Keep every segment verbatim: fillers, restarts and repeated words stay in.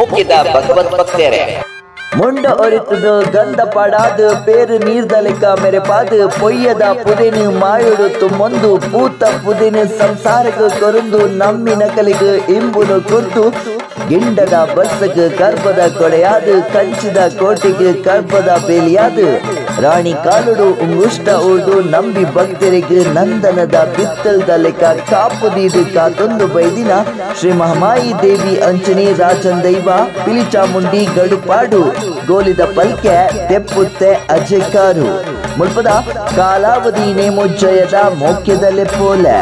ಮುಖ್ಯದ ಭಗವತ್ ಭಕ್ತರೇ ಮುಂಡ ಒರಿತದು ಗಂಧ ಪಡಾದು ಪೇರು ನೀರ್ದಲಿಕ ಮೆರೆಪಾದು ಪೊಯ್ಯದ ಪುದಿನು ಮಾಯುಡು ತುಮ್ಮೊಂದು ಪೂತ ಪುದಿನು ಸಂಸಾರಕ್ಕೆ ಕೊರಂದು ನಮ್ಮಿನ ಕಲಿಗೆ ಇಂಬುನು ಕುಂತು ಗಿಂಡದ ಬಸ್ಸಕ್ಕೆ ಕರ್ಬದ ಕೊಡೆಯಾದು ಕಂಚಿದ ಕೋಟೆಗೆ ಕರ್ಬದ ಬೇಲಿಯಾದು ರಾಣಿ ಕಾಲುಡು ಉಂಗುಷ್ಟ ಉಳ್ದು ನಂಬಿ ಭಕ್ತರಿಗೆ ನಂದನದ ಬಿತ್ತಲ್ದ ಲೆಕ್ಕ ಕಾಪುದೀದು ಕಾತೊಂದು ಬೈದಿನ ಶ್ರೀ ಮಹಾಮಾಯಿ ದೇವಿ ಅಂಚನೆ ರಾಜನ್ ದೈವ ಪಿಲಿಚಾಮುಂಡಿ ಗಡುಪಾಡು ಗೋಲಿದ ಪಲ್ಕೆ ತೆಪ್ಪುತ್ತೆ ಅಜೆಕಾರು ಮುಲ್ಪದ ಕಾಲಾವಧಿ ನೇಮೋಜ್ಜಯದ ಮೋಕ್ಯದಲ್ಲೇ ಪೋಲೆ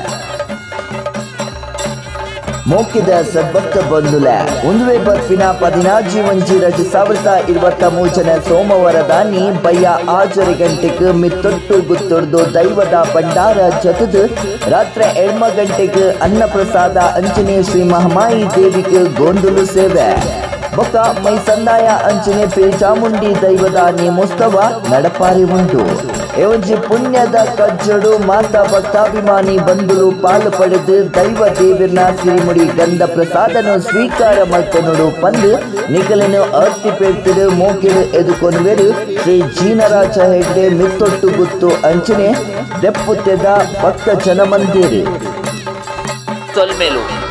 ಮೋಕ್ಯದ ಸದ್ಭಕ್ತ ಬಂಧುಲೆ ಒಂದುವೆ ಬರ್ಪಿನ ಪದಿನಾಜಿ ಒಂಜಿ ರಜೆ ಸಾವಿರದ ಇರುವತ್ತ ಮೂಜನ ಸೋಮವಾರ ದಾನಿ ಬಯ್ಯ ಆಜರೆ ಗಂಟೆಗೆ ಮಿತ್ತೊಟ್ಟು ಗುತ್ತೊಡ್ದು ದೈವದ ಭಂಡಾರ ಜತದು ರಾತ್ರಿ ಎಳ್ಮ ಗಂಟೆಗೆ ಅನ್ನ ಪ್ರಸಾದ ಅಂಜನೆ ಶ್ರೀ ಮಹಾಮಾಯಿ ದೇವಿಗೆ ಗೋಂದುಲು ಸೇವೆ ಬೊಕ್ಕ ಮೈ ಸಂದಾಯ ಅಂಚನೆ ಪಿಲಿಚಾಮುಂಡಿ ದೈವದ ನೇಮೋತ್ಸವ ನಡಪಾರಿ ಉಂಟು ಏವಂಜಿ ಪುಣ್ಯದ ಕಜ್ಜಡು ಮಾತಾ ಭಕ್ತಾಭಿಮಾನಿ ಬಂಧುಲು ಪಾಲು ಪಡೆದು ದೈವ ದೇವಿನ ಸಿರಿಮುಡಿ ಗಂಧ ಪ್ರಸಾದನು ಸ್ವೀಕಾರ ಮಲ್ಪನುಡು ಪಂದು ನಿಖಲನು ಅರ್ತಿ ಪೇರ್ತಿಡು ಮೋಕಿಡು ಎದುಕೊನ್ವೆರು ಶ್ರೀ ಜೀನರಾಜ ಹೆಗ್ಡೆ ಮಿತ್ತೊಟ್ಟು ಗುತ್ತು ಅಂಚನೆ ದೆಪ್ಪುತ್ತೆದ ಭಕ್ತ ಜನಮಂದಿರು ತೊಲ್ಮೆಲು